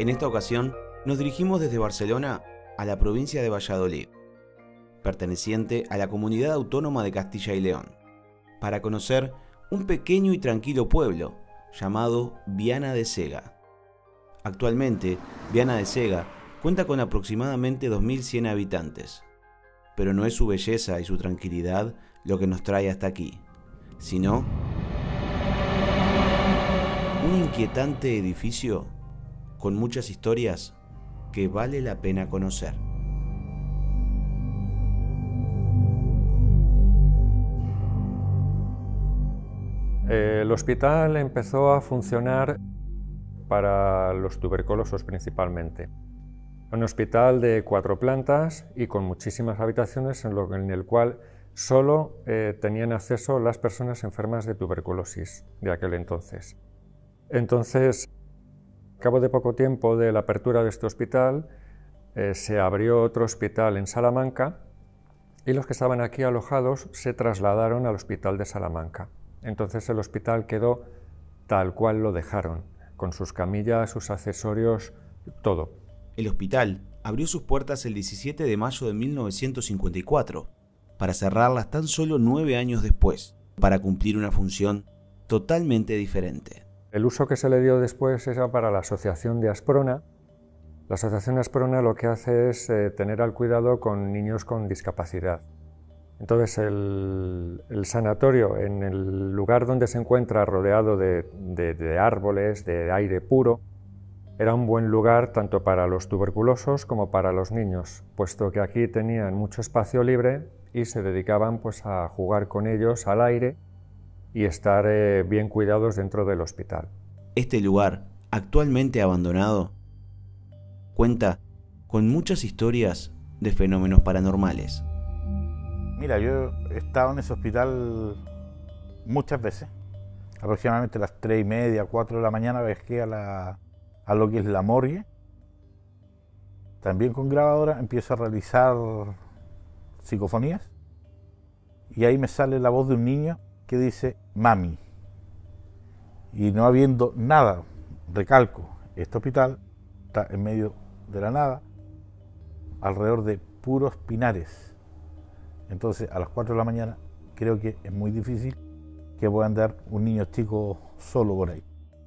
En esta ocasión, nos dirigimos desde Barcelona a la provincia de Valladolid, perteneciente a la Comunidad Autónoma de Castilla y León, para conocer un pequeño y tranquilo pueblo llamado Viana de Sega. Actualmente, Viana de Sega cuenta con aproximadamente 2100 habitantes, pero no es su belleza y su tranquilidad lo que nos trae hasta aquí, sino un inquietante edificio con muchas historias que vale la pena conocer. El hospital empezó a funcionar para los tuberculosos principalmente. Un hospital de 4 plantas y con muchísimas habitaciones en el cual solo tenían acceso las personas enfermas de tuberculosis de aquel entonces. Entonces, al cabo de poco tiempo de la apertura de este hospital, se abrió otro hospital en Salamanca y los que estaban aquí alojados se trasladaron al hospital de Salamanca. Entonces el hospital quedó tal cual lo dejaron, con sus camillas, sus accesorios, todo. El hospital abrió sus puertas el 17 de mayo de 1954, para cerrarlas tan solo 9 años después, para cumplir una función totalmente diferente. El uso que se le dio después era para la Asociación de Asprona. La Asociación de Asprona lo que hace es tener al cuidado con niños con discapacidad. Entonces el sanatorio, en el lugar donde se encuentra rodeado de árboles, de aire puro, era un buen lugar tanto para los tuberculosos como para los niños, puesto que aquí tenían mucho espacio libre y se dedicaban pues, a jugar con ellos al aire y estar bien cuidados dentro del hospital. Este lugar, actualmente abandonado, cuenta con muchas historias de fenómenos paranormales. Mira, yo he estado en ese hospital muchas veces, aproximadamente a las 3:30, 4 de la mañana viajé a lo que es la morgue. También con grabadora empiezo a realizar psicofonías y ahí me sale la voz de un niño que dice mami. Y no habiendo nada, recalco, este hospital está en medio de la nada, alrededor de puros pinares. Entonces a las 4 de la mañana creo que es muy difícil que pueda andar un niño chico solo por ahí.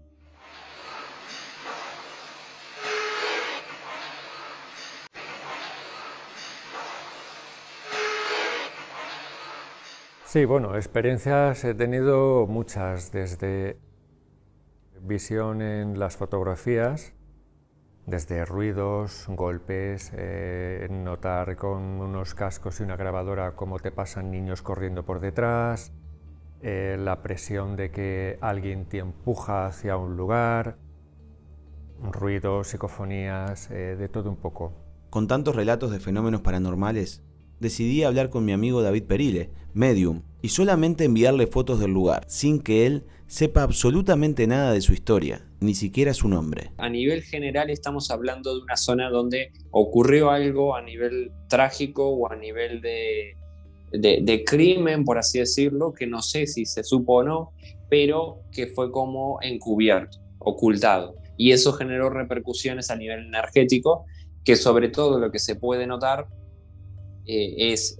Sí, bueno, experiencias he tenido muchas, desde visión en las fotografías, desde ruidos, golpes, notar con unos cascos y una grabadora cómo te pasan niños corriendo por detrás, la presión de que alguien te empuja hacia un lugar, ruidos, psicofonías, de todo un poco. Con tantos relatos de fenómenos paranormales, decidí hablar con mi amigo David Perile, medium, y solamente enviarle fotos del lugar, sin que él sepa absolutamente nada de su historia, ni siquiera su nombre. A nivel general estamos hablando de una zona donde ocurrió algo a nivel trágico o a nivel de crimen, por así decirlo, que no sé si se supo o no, pero que fue como encubierto, ocultado. Y eso generó repercusiones a nivel energético, que sobre todo lo que se puede notar es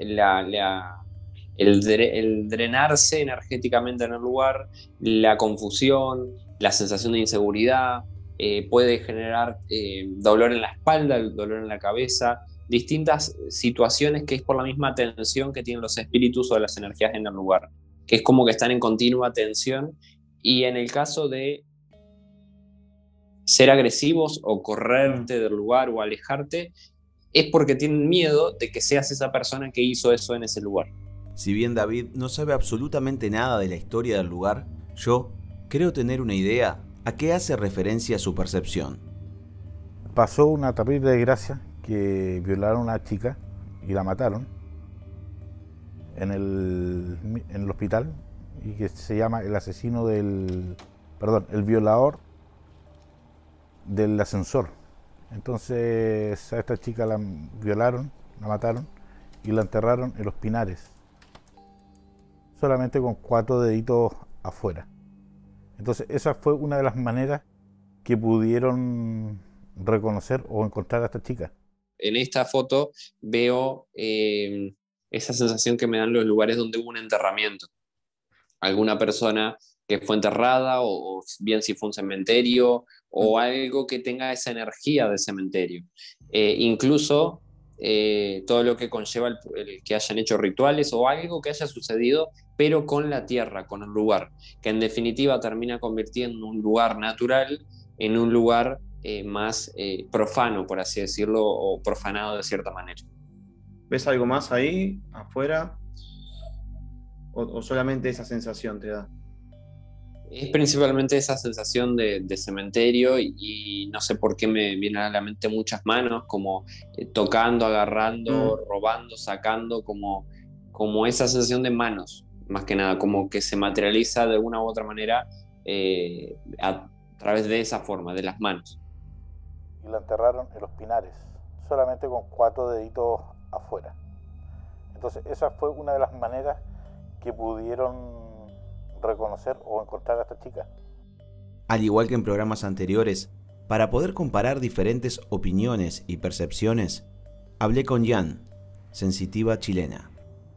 el drenarse energéticamente en el lugar, la confusión, la sensación de inseguridad, puede generar dolor en la espalda, dolor en la cabeza, distintas situaciones que es por la misma tensión que tienen los espíritus o las energías en el lugar, que es como que están en continua tensión, y en el caso de ser agresivos o correrte del lugar o alejarte, es porque tienen miedo de que seas esa persona que hizo eso en ese lugar. Si bien David no sabe absolutamente nada de la historia del lugar, yo creo tener una idea a qué hace referencia su percepción. Pasó una terrible desgracia que violaron a una chica y la mataron en el hospital, y que se llama el violador del ascensor. Entonces a esta chica la violaron, la mataron y la enterraron en los pinares, solamente con 4 deditos afuera. Entonces esa fue una de las maneras que pudieron reconocer o encontrar a esta chica. En esta foto veo esa sensación que me dan los lugares donde hubo un enterramiento. Alguna persona que fue enterrada, o bien si fue un cementerio, o algo que tenga esa energía de cementerio. Incluso todo lo que conlleva el que hayan hecho rituales o algo que haya sucedido, pero con la tierra, con el lugar, que en definitiva termina convirtiendo un lugar natural en un lugar más profano, por así decirlo, o profanado de cierta manera. ¿Ves algo más ahí, afuera? ¿O solamente esa sensación te da? Es principalmente esa sensación de cementerio y no sé por qué me vienen a la mente muchas manos, como tocando, agarrando, robando, sacando, como esa sensación de manos, más que nada, como que se materializa de una u otra manera a través de esa forma, de las manos. Y la enterraron en los pinares, solamente con 4 deditos afuera. Entonces esa fue una de las maneras que pudieron reconocer o encontrar a esta chica. Al igual que en programas anteriores, para poder comparar diferentes opiniones y percepciones, hablé con Jan, sensitiva chilena.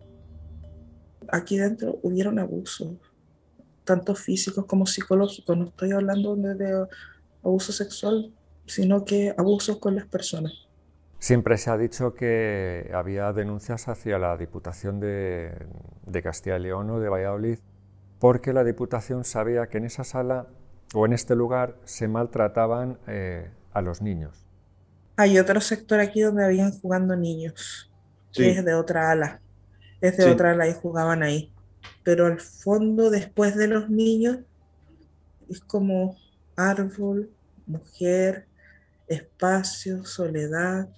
Aquí dentro hubieron abusos, tanto físicos como psicológicos. No estoy hablando de abuso sexual, sino que abusos con las personas. Siempre se ha dicho que había denuncias hacia la Diputación de Castilla y León o de Valladolid, porque la Diputación sabía que en esa sala o en este lugar se maltrataban a los niños. Hay otro sector aquí donde habían jugando niños, Sí. que es de otra ala. Es de otra ala y jugaban ahí. Pero al fondo, después de los niños, es como árbol, mujer, espacio, soledad.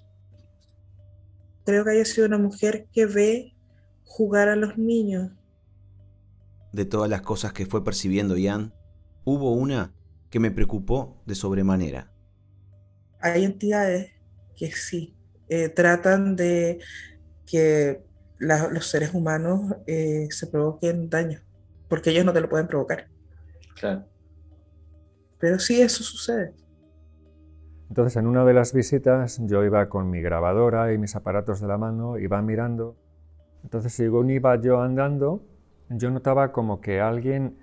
Creo que haya sido una mujer que ve jugar a los niños. De todas las cosas que fue percibiendo Jan, hubo una que me preocupó de sobremanera. Hay entidades que sí tratan de que los seres humanos se provoquen daño, porque ellos no te lo pueden provocar. Claro. Pero sí, eso sucede. Entonces, en una de las visitas, yo iba con mi grabadora y mis aparatos de la mano, iba mirando. Entonces, según iba yo andando, yo notaba como que alguien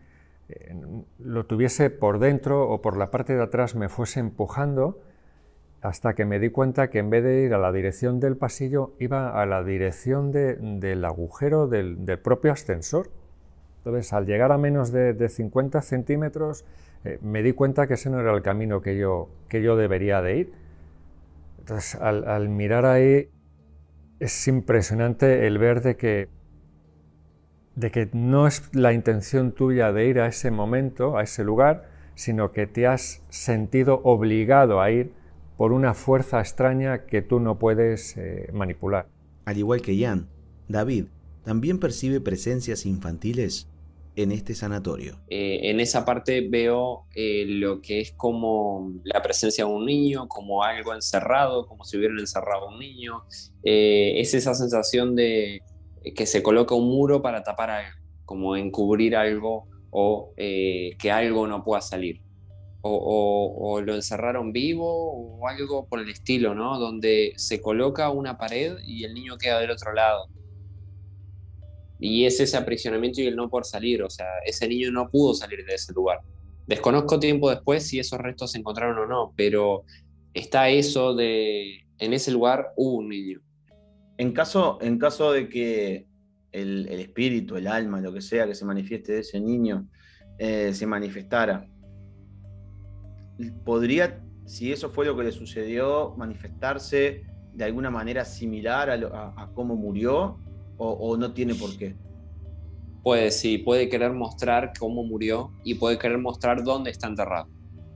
lo tuviese por dentro o por la parte de atrás me fuese empujando, hasta que me di cuenta que en vez de ir a la dirección del pasillo, iba a la dirección del agujero del propio ascensor. Entonces, al llegar a menos de 50 centímetros, me di cuenta que ese no era el camino que yo debería de ir. Entonces, al mirar ahí, es impresionante el ver de que no es la intención tuya de ir a ese momento, a ese lugar, sino que te has sentido obligado a ir por una fuerza extraña que tú no puedes manipular. Al igual que Jan, David también percibe presencias infantiles en este sanatorio. En esa parte veo lo que es como la presencia de un niño, como algo encerrado, como si hubieran encerrado a un niño. Es esa sensación de que se coloca un muro para tapar algo, como encubrir algo o que algo no pueda salir. O lo encerraron vivo o algo por el estilo, ¿no? Donde se coloca una pared y el niño queda del otro lado. Y es ese aprisionamiento y el no poder salir, o sea, ese niño no pudo salir de ese lugar. Desconozco tiempo después si esos restos se encontraron o no, pero está eso de, en ese lugar hubo un niño. En caso de que el espíritu, el alma, lo que sea que se manifieste de ese niño, se manifestara, ¿podría, si eso fue lo que le sucedió, manifestarse de alguna manera similar a cómo murió? ¿O no tiene por qué? Sí, puede querer mostrar cómo murió y puede querer mostrar dónde está enterrado.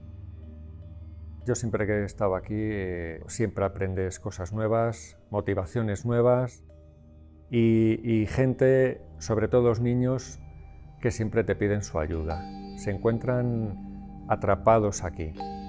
Yo siempre que he estado aquí, siempre aprendes cosas nuevas, motivaciones nuevas y gente, sobre todo los niños, que siempre te piden su ayuda. Se encuentran atrapados aquí.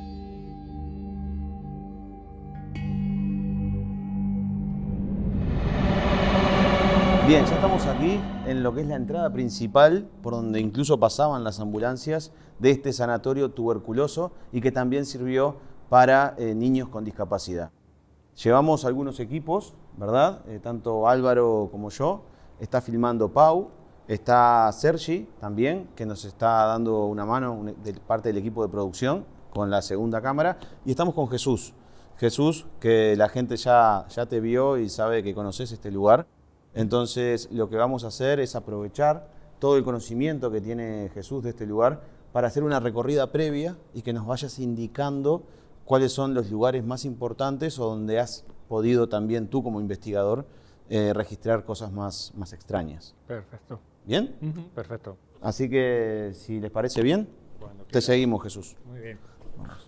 Bien, ya estamos aquí en lo que es la entrada principal, por donde incluso pasaban las ambulancias de este sanatorio tuberculoso y que también sirvió para niños con discapacidad. Llevamos algunos equipos, ¿verdad? Tanto Álvaro como yo. Está filmando Pau, está Sergi también, que nos está dando una mano de parte del equipo de producción con la segunda cámara. Y estamos con Jesús. Jesús, que la gente ya te vio y sabe que conoces este lugar. Entonces, lo que vamos a hacer es aprovechar todo el conocimiento que tiene Jesús de este lugar para hacer una recorrida previa y que nos vayas indicando cuáles son los lugares más importantes o donde has podido también tú como investigador registrar cosas más extrañas. Perfecto. ¿Bien? Perfecto. Así que, si les parece bien, te seguimos, Jesús. Muy bien. Vamos.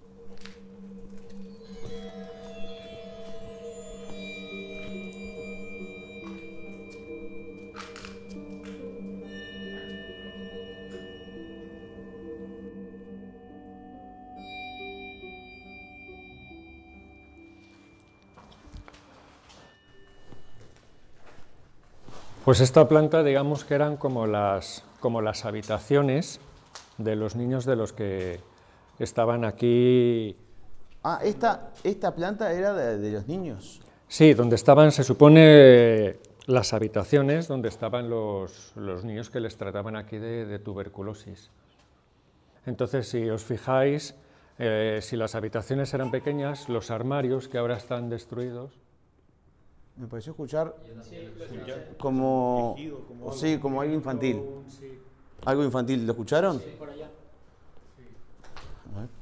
Pues esta planta, digamos que eran como las habitaciones de los niños de los que estaban aquí. Ah, esta planta era de los niños. Sí, donde estaban, se supone, las habitaciones donde estaban los niños que les trataban aquí de tuberculosis. Entonces, si os fijáis, si las habitaciones eran pequeñas, los armarios que ahora están destruidos. Me pareció escuchar como algo infantil. ¿Algo infantil? ¿Lo escucharon? Sí, por allá. A ver.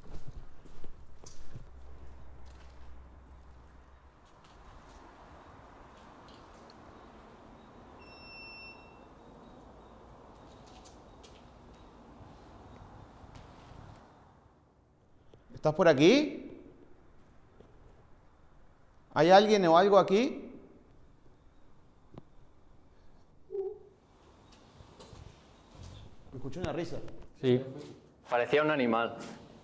¿Estás por aquí? ¿Hay alguien o algo aquí? Me escuché una risa. Sí. Parecía un animal.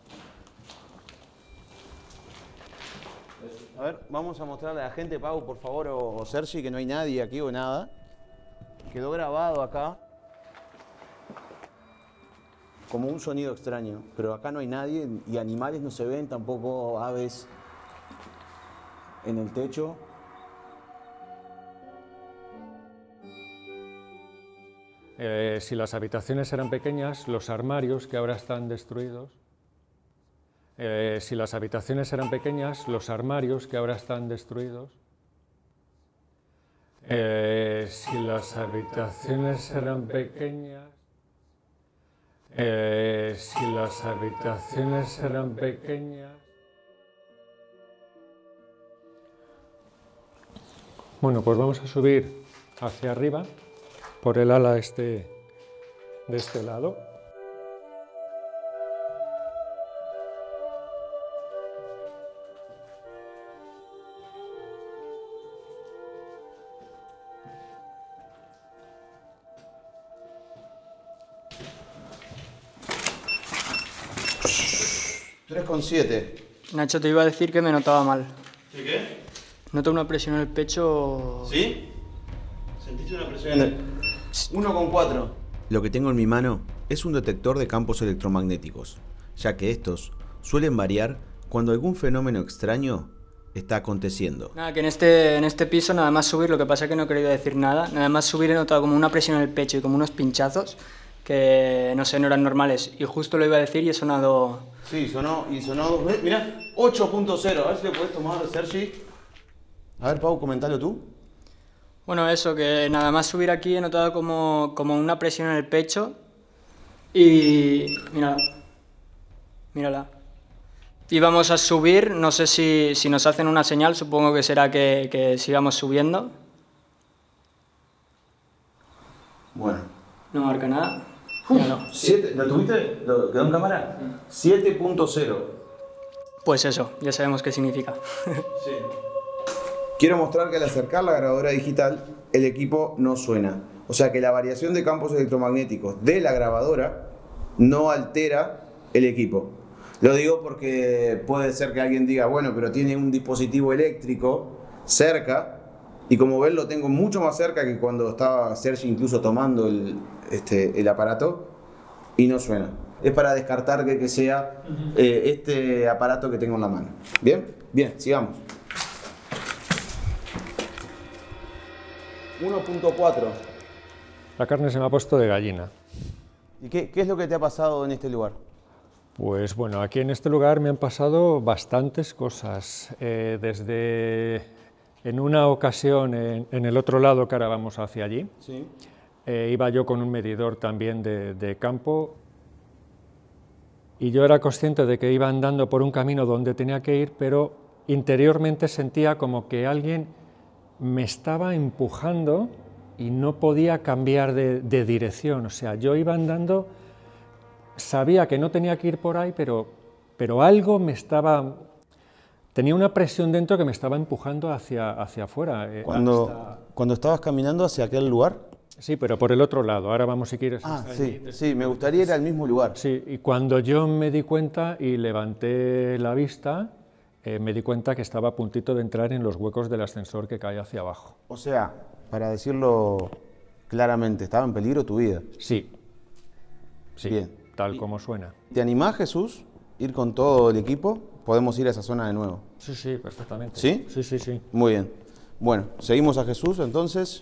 A ver, vamos a mostrarle a la gente, Pau, por favor, o Sergi, que no hay nadie aquí o nada. Quedó grabado acá como un sonido extraño, pero acá no hay nadie y animales no se ven, tampoco aves en el techo. Si las habitaciones eran pequeñas, los armarios que ahora están destruidos. Si las habitaciones eran pequeñas, los armarios que ahora están destruidos. Si las habitaciones eran pequeñas. Si las habitaciones eran pequeñas. Bueno, pues vamos a subir hacia arriba por el ala de este lado. Nacho, te iba a decir que me notaba mal. ¿Sí qué? Noto una presión en el pecho. ¿Sí? ¿Sentiste una presión en el 1,4? Lo que tengo en mi mano es un detector de campos electromagnéticos, ya que estos suelen variar cuando algún fenómeno extraño está aconteciendo. Nada, que en este piso nada más subir, lo que pasa es que no he querido decir nada, nada más subir he notado como una presión en el pecho y como unos pinchazos que no sé, no eran normales. Y justo lo iba a decir y he sonado... Sí, sonó dos veces. Mirá, 8.0. A ver si lo podés tomar, Sergi. A ver, Pau, comentalo tú. Bueno, eso, que nada más subir aquí he notado como una presión en el pecho y... mírala. Y vamos a subir, no sé si nos hacen una señal, supongo que será que sigamos subiendo. Bueno. No marca nada. Míralo. ¿Lo tuviste? ¿Lo quedó en cámara? 7.0. Pues eso, ya sabemos qué significa. Sí. Quiero mostrar que al acercar la grabadora digital, el equipo no suena. O sea que la variación de campos electromagnéticos de la grabadora no altera el equipo. Lo digo porque puede ser que alguien diga, bueno, pero tiene un dispositivo eléctrico cerca, y como ven lo tengo mucho más cerca que cuando estaba Sergi incluso tomando el aparato, y no suena. Es para descartar que sea este aparato que tengo en la mano. ¿Bien? Bien, sigamos. 1.4. La carne se me ha puesto de gallina. ¿Y qué es lo que te ha pasado en este lugar? Pues bueno, aquí en este lugar me han pasado bastantes cosas. Desde en una ocasión en el otro lado, que ahora vamos hacia allí, Sí. iba yo con un medidor también de campo y yo era consciente de que iba andando por un camino donde tenía que ir, pero interiormente sentía como que alguien me estaba empujando y no podía cambiar de dirección. O sea, yo iba andando, sabía que no tenía que ir por ahí, pero algo me estaba... Tenía una presión dentro que me estaba empujando hacia afuera. Cuando estabas caminando hacia aquel lugar. Sí, pero por el otro lado. Ahora vamos, si quieres... Sí, me gustaría ir al mismo lugar. Sí, y cuando yo me di cuenta y levanté la vista, me di cuenta que estaba a puntito de entrar en los huecos del ascensor que cae hacia abajo. O sea, para decirlo claramente, ¿estaba en peligro tu vida? Sí, sí, Bien. tal como suena. ¿Te animás, Jesús, ir con todo el equipo? Podemos ir a esa zona de nuevo. Sí, sí, perfectamente. ¿Sí? Sí, sí, sí. Muy bien. Bueno, seguimos a Jesús entonces.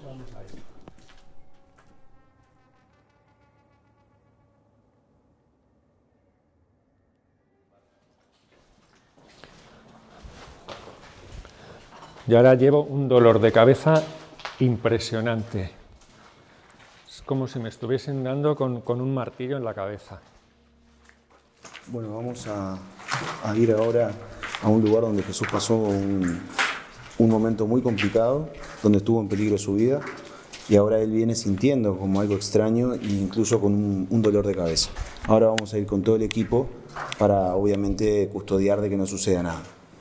Y ahora llevo un dolor de cabeza impresionante. Es como si me estuviesen dando con un martillo en la cabeza. Bueno, vamos a ir ahora a un lugar donde Jesús pasó un momento muy complicado, donde estuvo en peligro su vida, y ahora él viene sintiendo como algo extraño e incluso con un dolor de cabeza. Ahora vamos a ir con todo el equipo para obviamente custodiar de que no suceda nada.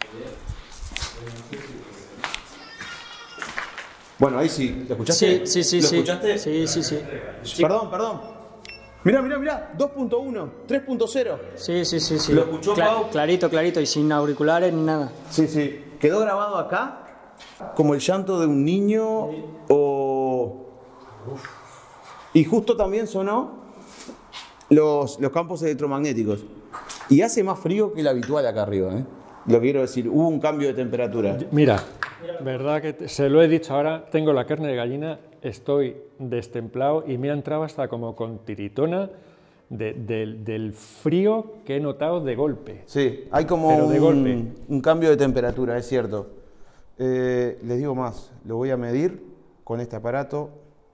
Bueno, ahí sí, ¿lo escuchaste? Sí. ¿Lo escuchaste? Sí. Perdón. Mirá, 2.1, 3.0. Sí. ¿Lo escuchó, Pau? Clarito, y sin auriculares ni nada. Sí. ¿Quedó grabado acá? Como el llanto de un niño o... Y justo también sonó los campos electromagnéticos. Y hace más frío que el habitual acá arriba, ¿eh? Lo quiero decir, hubo un cambio de temperatura. Mira, verdad que se lo he dicho ahora, tengo la carne de gallina, estoy destemplado y me ha entrado hasta como con tiritona del frío que he notado de golpe. Sí, hay como Pero de golpe. un cambio de temperatura, es cierto. Les digo más, lo voy a medir con este aparato.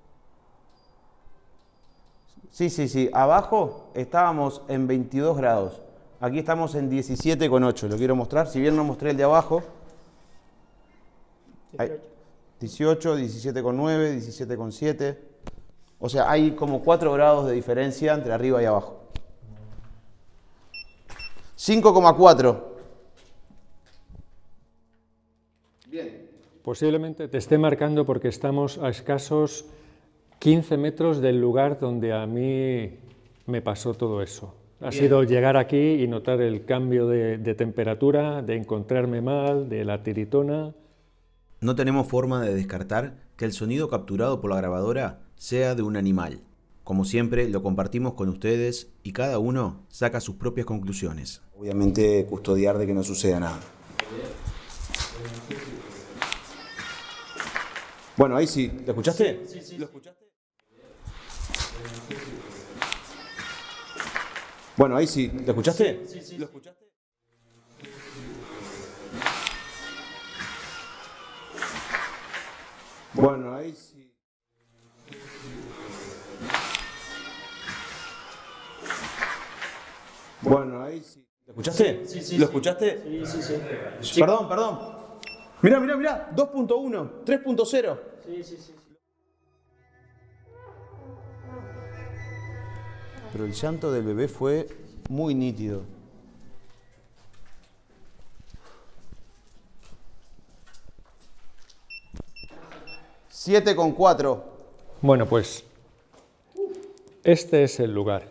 Sí, abajo estábamos en 22 grados. Aquí estamos en 17,8, lo quiero mostrar, si bien no mostré el de abajo. 18, 17,9, 17,7. O sea, hay como 4 grados de diferencia entre arriba y abajo. 5,4. Bien. Posiblemente te esté marcando porque estamos a escasos 15 metros del lugar donde a mí me pasó todo eso. Ha sido llegar aquí y notar el cambio de temperatura, de encontrarme mal, de la tiritona. No tenemos forma de descartar que el sonido capturado por la grabadora sea de un animal. Como siempre, lo compartimos con ustedes y cada uno saca sus propias conclusiones. Obviamente, custodiar de que no suceda nada. Bueno, ahí sí. ¿Lo escuchaste? Sí. ¿Lo escuchaste? Bueno, ahí sí. ¿Lo escuchaste? Sí. ¿Lo escuchaste? Bueno, ahí sí. Bueno, ahí sí. ¿Lo escuchaste? Sí. ¿Lo escuchaste? Sí. Perdón. Mirá. 2.1, 3.0. Sí. Pero el llanto del bebé fue muy nítido. $7,4. Bueno, pues este es el lugar.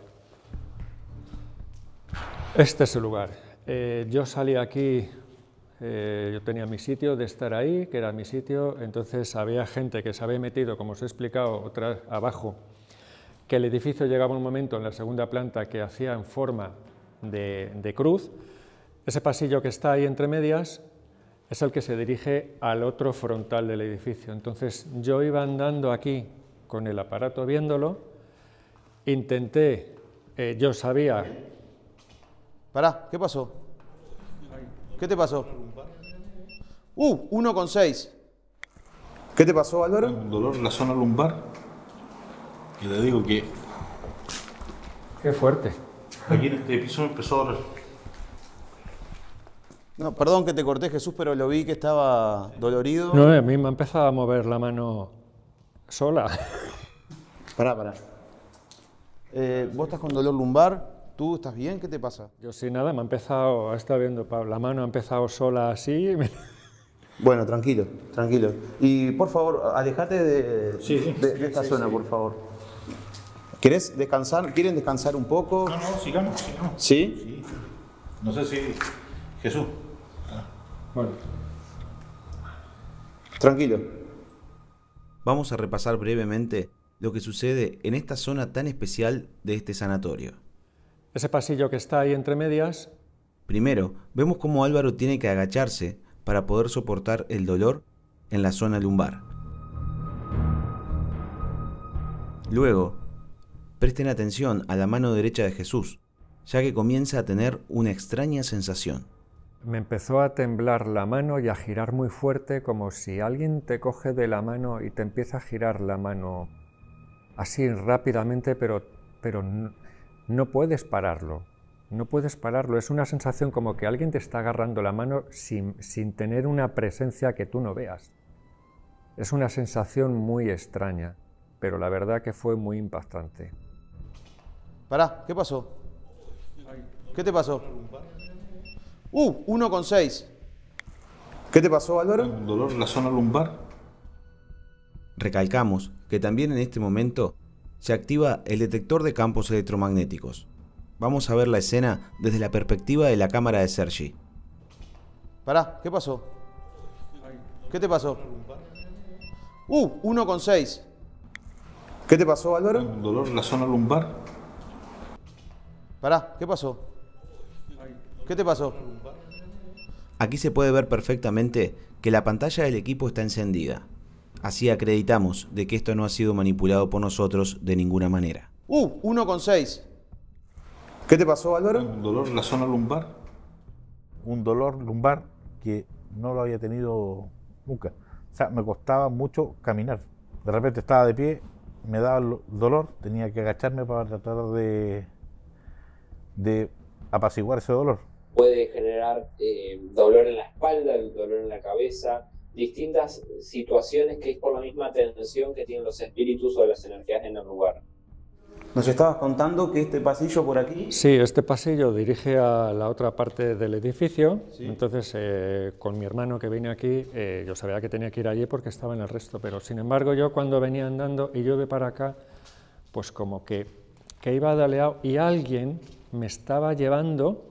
Yo salí aquí, yo tenía mi sitio de estar ahí, que era mi sitio, entonces había gente que se había metido, como os he explicado, abajo, que el edificio llegaba a un momento en la segunda planta que hacía en forma de cruz. Ese pasillo que está ahí entre medias es el que se dirige al otro frontal del edificio. Entonces yo iba andando aquí con el aparato viéndolo, intenté, yo sabía... Pará, ¿qué pasó? ¿Qué te pasó? 1,6. ¿Qué te pasó, Álvaro? Un dolor en la zona lumbar. Y le digo que ¡Qué fuerte! aquí en este piso me empezó a doler. No, perdón que te corté, Jesús, pero lo vi que estaba dolorido. No, a mí me ha empezado a mover la mano sola. Pará. ¿Vos estás con dolor lumbar? ¿Tú estás bien? ¿Qué te pasa? Yo sí, nada, me ha empezado, está viendo, la mano ha empezado sola así. Bueno, tranquilo. Y por favor, alejate de esta zona, por favor. ¿Querés descansar? ¿Quieren descansar un poco? No, sigamos. ¿Sí? Sí. No sé si... Jesús. Bueno. Tranquilo. Vamos a repasar brevemente lo que sucede en esta zona tan especial de este sanatorio. Ese pasillo que está ahí entre medias. Primero, vemos cómo Álvaro tiene que agacharse para poder soportar el dolor en la zona lumbar. Luego, presten atención a la mano derecha de Jesús, ya que comienza a tener una extraña sensación. Me empezó a temblar la mano y a girar muy fuerte, como si alguien te coge de la mano y te empieza a girar la mano así rápidamente, pero no puedes pararlo. No puedes pararlo. Es una sensación como que alguien te está agarrando la mano sin tener una presencia que tú no veas. Es una sensación muy extraña, pero la verdad que fue muy impactante. Pará, ¿qué pasó? ¿Qué te pasó? 1,6. ¿Qué te pasó, Álvaro? Un dolor en la zona lumbar. Recalcamos que también en este momento se activa el detector de campos electromagnéticos. Vamos a ver la escena desde la perspectiva de la cámara de Sergi. Pará, ¿qué pasó? ¿Qué te pasó? 1,6. ¿Qué te pasó, Álvaro? Un dolor en la zona lumbar. Pará, ¿qué pasó? ¿Qué te pasó? Aquí se puede ver perfectamente que la pantalla del equipo está encendida. Así acreditamos de que esto no ha sido manipulado por nosotros de ninguna manera. 1,6. ¿Qué te pasó, Álvaro? Un dolor en la zona lumbar. Un dolor lumbar que no lo había tenido nunca. O sea, me costaba mucho caminar. De repente estaba de pie, me daba el dolor, tenía que agacharme para tratar de apaciguar ese dolor. Puede generar dolor en la espalda, dolor en la cabeza, distintas situaciones que es por la misma tensión que tienen los espíritus o las energías en el lugar. ¿Nos estabas contando que este pasillo por aquí? Sí, este pasillo dirige a la otra parte del edificio. Sí. Entonces, con mi hermano que viene aquí, yo sabía que tenía que ir allí porque estaba en el resto, pero sin embargo yo cuando venía andando y yo iba para acá, pues como que iba daleado y alguien me estaba llevando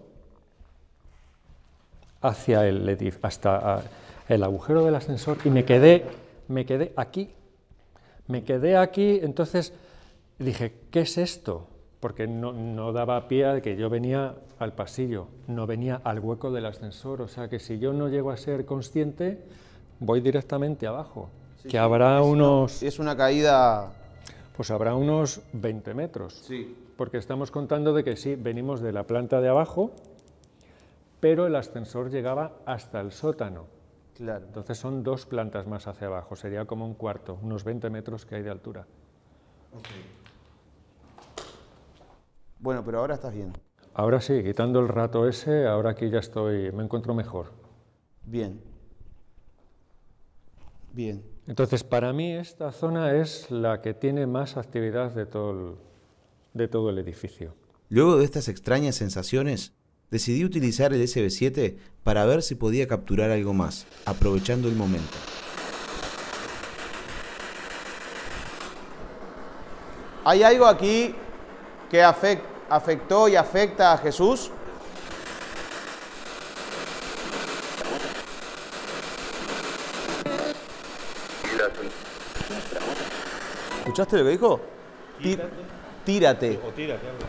hacia el edificio, hasta el agujero del ascensor, y me quedé aquí. Entonces dije, ¿qué es esto? Porque no daba pie a que yo venía al pasillo, no venía al hueco del ascensor, o sea que si yo no llego a ser consciente, voy directamente abajo, sí, que habrá unos... Es una caída... Pues habrá unos 20 metros, sí. Porque estamos contando de que sí, venimos de la planta de abajo, pero el ascensor llegaba hasta el sótano. Claro. Entonces son 2 plantas más hacia abajo, sería como un cuarto, unos 20 metros que hay de altura. Okay. Bueno, pero ahora estás bien. Ahora sí, quitando el rato ese, ahora aquí ya me encuentro mejor. Bien. Bien. Entonces, para mí esta zona es la que tiene más actividad de todo el edificio. Luego de estas extrañas sensaciones, decidí utilizar el SB7 para ver si podía capturar algo más, aprovechando el momento. ¿Hay algo aquí que afectó y afecta a Jesús? ¿Escuchaste lo que dijo? tírate. O tírate, algo.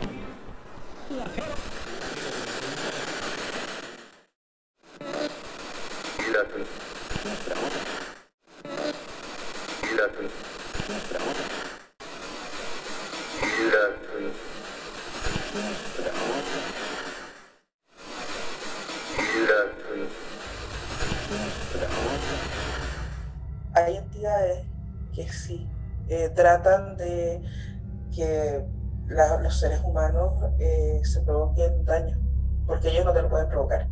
Hay entidades que sí tratan de que los seres humanos se provoquen daño, porque ellos no te lo pueden provocar.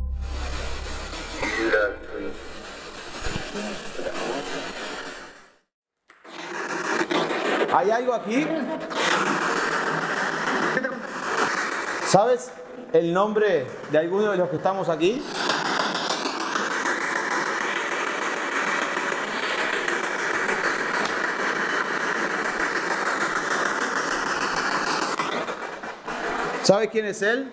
¿Hay algo aquí? ¿Sabes el nombre de alguno de los que estamos aquí? ¿Sabes quién es él?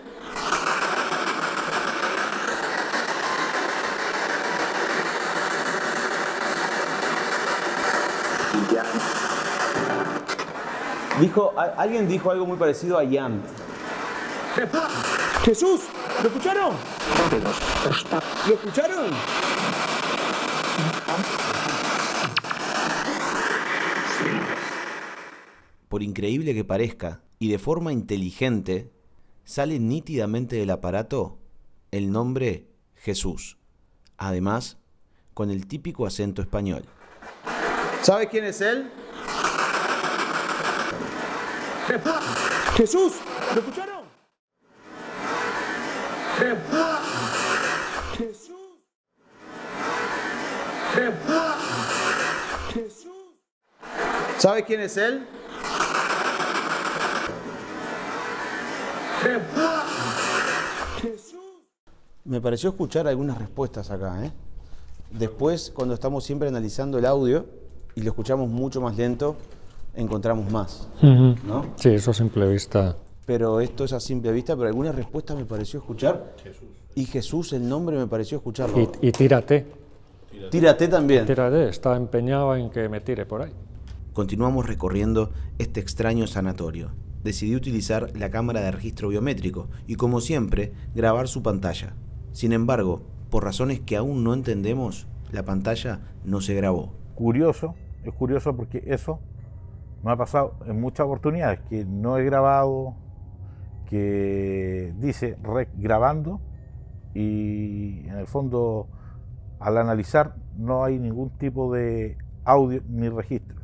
Alguien dijo algo muy parecido a Jan. ¡Jesús! ¿Lo escucharon? ¿Lo escucharon? Por increíble que parezca, y de forma inteligente, sale nítidamente del aparato el nombre Jesús. Además, con el típico acento español. ¿Sabe quién es él? ¡Jesús! ¿Lo escucharon? ¡Jesús! ¡Jesús! ¿Sabe quién es él? ¡Jesús! Me pareció escuchar algunas respuestas acá, ¿eh? Después, cuando estamos siempre analizando el audio y lo escuchamos mucho más lento, encontramos más, ¿no? Sí, eso a simple vista. Pero esto es a simple vista, pero algunas respuestas me pareció escuchar. Jesús. Y Jesús, el nombre, me pareció escucharlo. Y tírate. Tírate también. Tírate, está empeñado en que me tire por ahí. Continuamos recorriendo este extraño sanatorio. Decidí utilizar la cámara de registro biométrico y, como siempre, grabar su pantalla. Sin embargo, por razones que aún no entendemos, la pantalla no se grabó. Es curioso porque eso me ha pasado en muchas oportunidades, que no he grabado, que dice grabando, y en el fondo al analizar no hay ningún tipo de audio ni registros.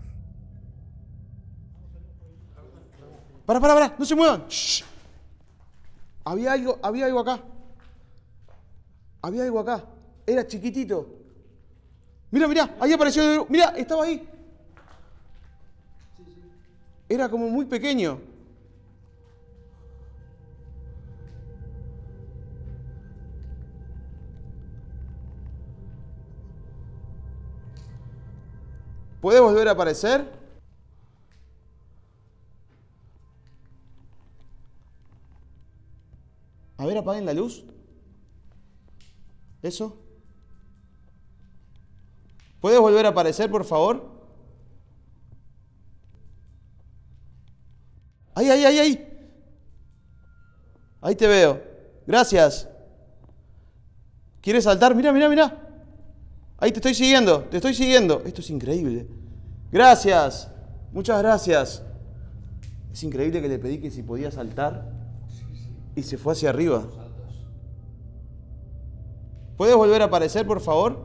Para, no se muevan. Shh. Había algo acá. Había algo acá. Era chiquitito. Mira, ahí apareció. Mira, estaba ahí. Era como muy pequeño. ¿Puede volver a aparecer? A ver, apaguen la luz. ¿Eso? ¿Puedes volver a aparecer, por favor? Ahí. Ahí te veo. Gracias. ¿Quieres saltar? Mira. Ahí te estoy siguiendo. Esto es increíble. Gracias. Muchas gracias. Es increíble que le pedí que si podía saltar y se fue hacia arriba. ¿Puedes volver a aparecer, por favor?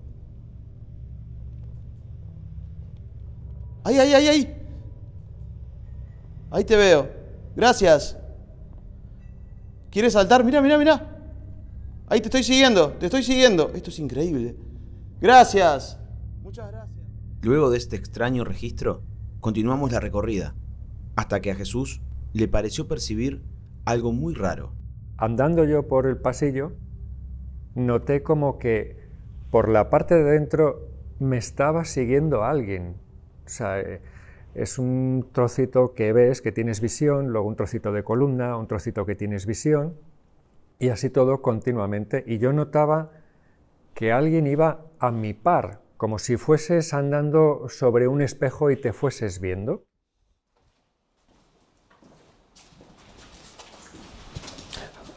Ahí. Ahí te veo. Gracias. ¿Quieres saltar? Mira. Ahí te estoy siguiendo. Esto es increíble. Gracias. Muchas gracias. Luego de este extraño registro, continuamos la recorrida, hasta que a Jesús le pareció percibir algo muy raro. Andando yo por el pasillo, noté como que por la parte de dentro me estaba siguiendo alguien. O sea, es un trocito que ves, que tienes visión, luego un trocito de columna, un trocito que tienes visión, y así todo continuamente. Y yo notaba que alguien iba a mi par, como si fueses andando sobre un espejo y te fueses viendo.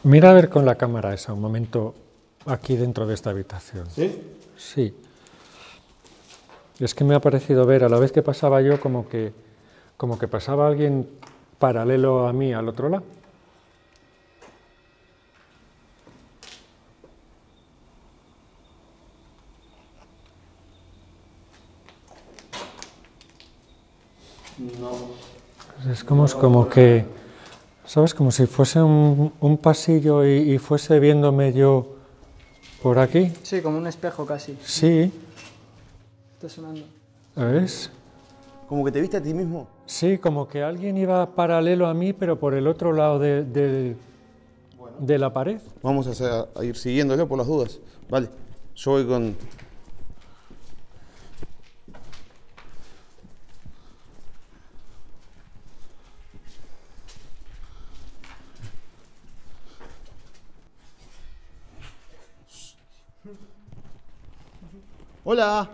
Mira a ver con la cámara esa un momento aquí dentro de esta habitación. ¿Sí? Sí. Es que me ha parecido ver, a la vez que pasaba yo, como que pasaba alguien paralelo a mí al otro lado. No. Es como que, ¿sabes? Como si fuese un pasillo y fuese viéndome yo por aquí. Sí, como un espejo casi. Sí, Está sonando. ¿ves? ¿Como que te viste a ti mismo? Sí, como que alguien iba paralelo a mí, pero por el otro lado de la pared. Vamos a ir siguiéndolo por las dudas. Vale, yo voy con... ¡Hola!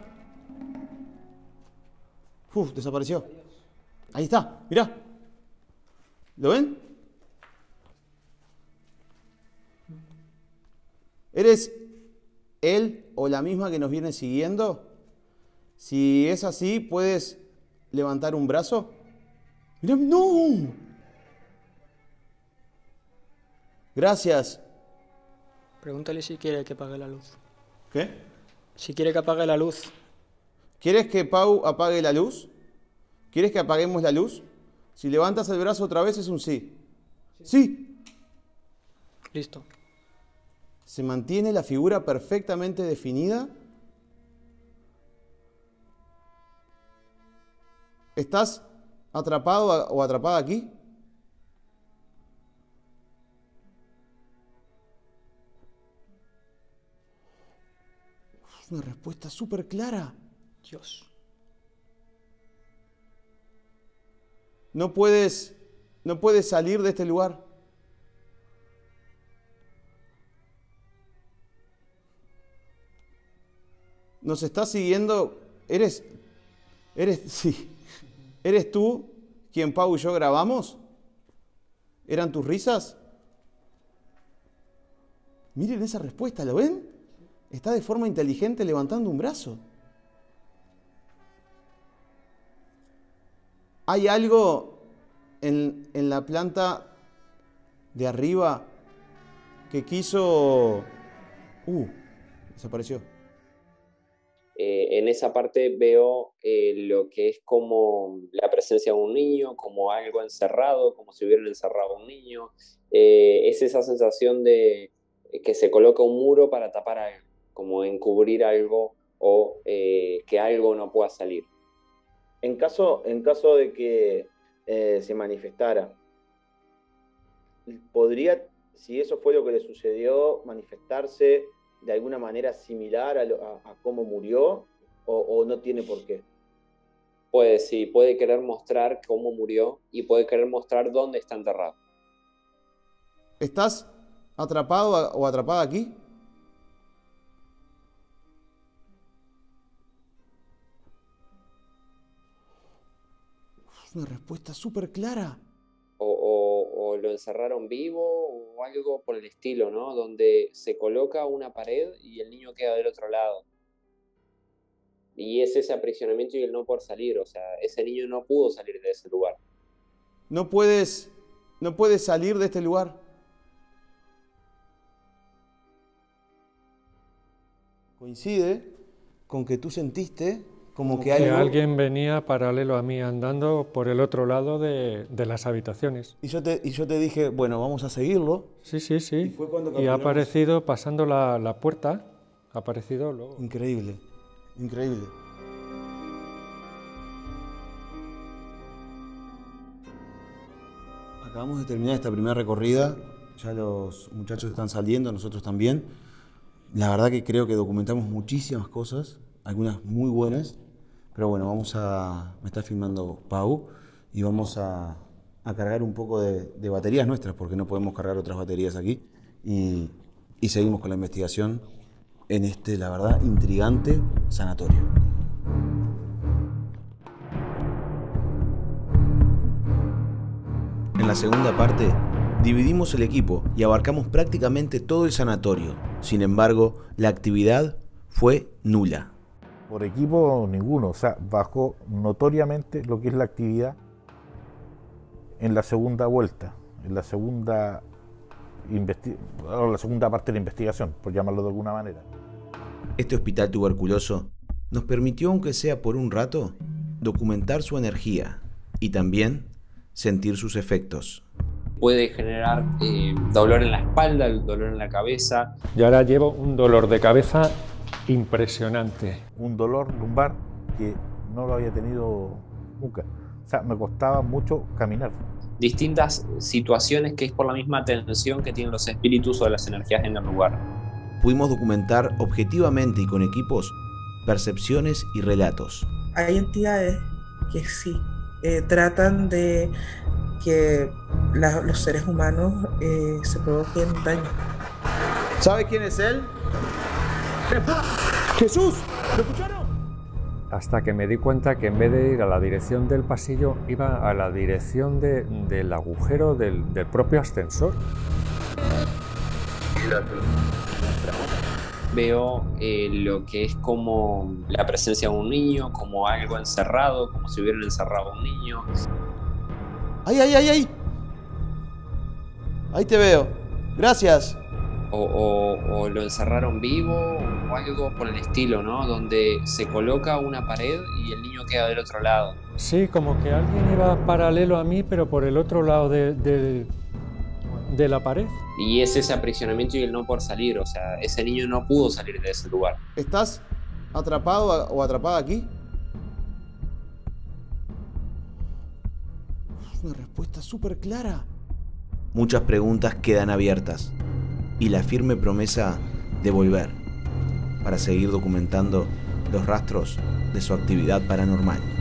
Uf, desapareció. Ahí está, mirá. ¿Lo ven? ¿Eres él o la misma que nos viene siguiendo? Si es así, ¿puedes levantar un brazo? Mirá, ¡no! Gracias. Pregúntale si quiere que apague la luz. ¿Qué? Si quiere que apague la luz. ¿Quieres que Pau apague la luz? ¿Quieres que apaguemos la luz? Si levantas el brazo otra vez es un sí. ¡Sí! Listo. ¿Se mantiene la figura perfectamente definida? ¿Estás atrapado o atrapada aquí? Es una respuesta súper clara. Dios. No puedes salir de este lugar. ¿Nos estás siguiendo? Sí. ¿Eres tú quien Pau y yo grabamos? ¿Eran tus risas? Miren esa respuesta, ¿lo ven? Está de forma inteligente levantando un brazo. ¿Hay algo en la planta de arriba que quiso... desapareció. En esa parte veo lo que es como la presencia de un niño, como algo encerrado, como si hubieran encerrado a un niño. Es esa sensación de que se coloca un muro para tapar algo, como encubrir algo o que algo no pueda salir. En caso de que se manifestara, ¿podría, si eso fue lo que le sucedió, manifestarse de alguna manera similar a cómo murió o no tiene por qué? Sí, puede querer mostrar cómo murió y puede querer mostrar dónde está enterrado. ¿Estás atrapado o atrapada aquí? Es una respuesta súper clara. O lo encerraron vivo o algo por el estilo, ¿no? Donde se coloca una pared y el niño queda del otro lado. Y es ese aprisionamiento y el no poder salir. O sea, ese niño no pudo salir de ese lugar. No puedes salir de este lugar. Coincide con que tú sentiste como que alguien venía paralelo a mí andando por el otro lado de las habitaciones. Y yo te dije, bueno, vamos a seguirlo. Sí. Y fue cuando Y ha caminamos. aparecido pasando la puerta, ha aparecido luego. Increíble. Acabamos de terminar esta primera recorrida. Ya los muchachos están saliendo, nosotros también. La verdad que creo que documentamos muchísimas cosas, algunas muy buenas. Pero bueno, me está filmando Pau y vamos a cargar un poco de baterías nuestras, porque no podemos cargar otras baterías aquí. Y seguimos con la investigación en este, la verdad, intrigante sanatorio. En la segunda parte Dividimos el equipo y abarcamos prácticamente todo el sanatorio. Sin embargo, la actividad fue nula. Por equipo ninguno, o sea, bajó notoriamente lo que es la actividad en la segunda vuelta, en la segunda parte de la investigación, por llamarlo de alguna manera. Este hospital tuberculoso nos permitió, aunque sea por un rato, documentar su energía y también sentir sus efectos. Puede generar dolor en la espalda, dolor en la cabeza. Yo ahora llevo un dolor de cabeza impresionante. Un dolor lumbar que no lo había tenido nunca. O sea, me costaba mucho caminar. Distintas situaciones que es por la misma tensión que tienen los espíritus o las energías en el lugar. Pudimos documentar objetivamente y con equipos percepciones y relatos. Hay entidades que sí tratan de que los seres humanos se provoquen daño. ¿Sabe quién es él? ¡Jesús! ¿Lo escucharon? Hasta que me di cuenta que en vez de ir a la dirección del pasillo, iba a la dirección del agujero del propio ascensor. Veo lo que es como la presencia de un niño, como algo encerrado, como si hubieran encerrado a un niño. ¡Ay, ay, ay, ay! Ahí te veo. Gracias. O lo encerraron vivo o algo por el estilo, ¿no? Donde se coloca una pared y el niño queda del otro lado. Sí, como que alguien iba paralelo a mí, pero por el otro lado de la pared. Y es ese aprisionamiento y el no poder salir, o sea, ese niño no pudo salir de ese lugar. ¿Estás atrapado o atrapada aquí? Una respuesta súper clara. Muchas preguntas quedan abiertas y la firme promesa de volver para seguir documentando los rastros de su actividad paranormal.